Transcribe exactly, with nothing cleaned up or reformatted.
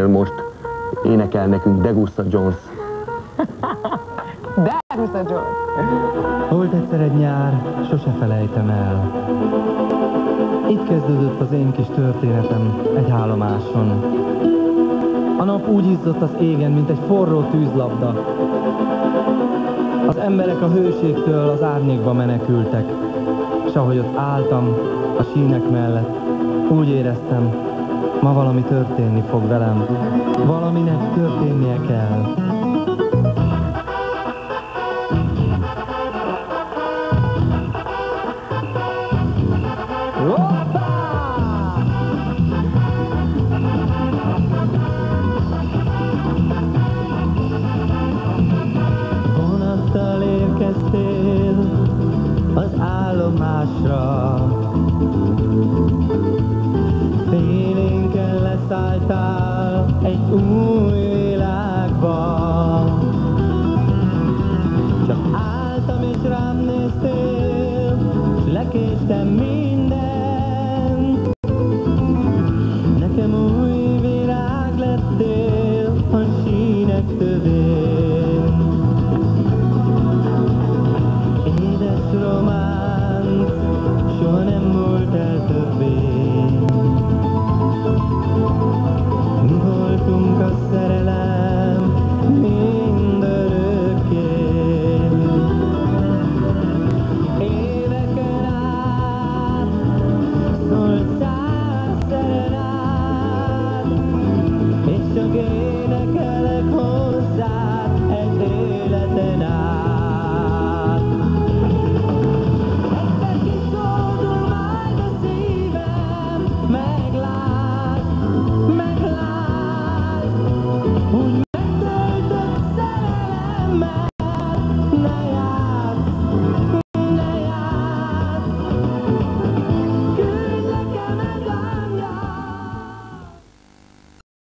mert most énekel nekünk Degussa Jones. Degussa Jones! Volt egyszer egy nyár, sose felejtem el. Itt kezdődött az én kis történetem egy állomáson. A nap úgy izzott az égen, mint egy forró tűzlabda. Az emberek a hőségtől az árnyékba menekültek, és ahogy ott álltam a sínek mellett, úgy éreztem, ma valami történni fog velem. Valaminek történnie kell. Vonattal érkeztél az állomásra, félénken leszálltál egy új világba. Csak álltam és rám néztél, s lekéstem mi